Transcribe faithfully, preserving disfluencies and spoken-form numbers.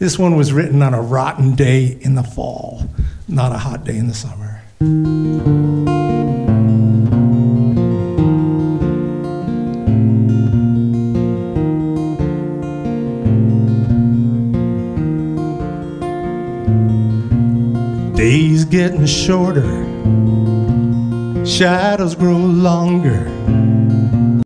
This one was written on a rotten day in the fall, not a hot day in the summer. Days getting shorter, shadows grow longer.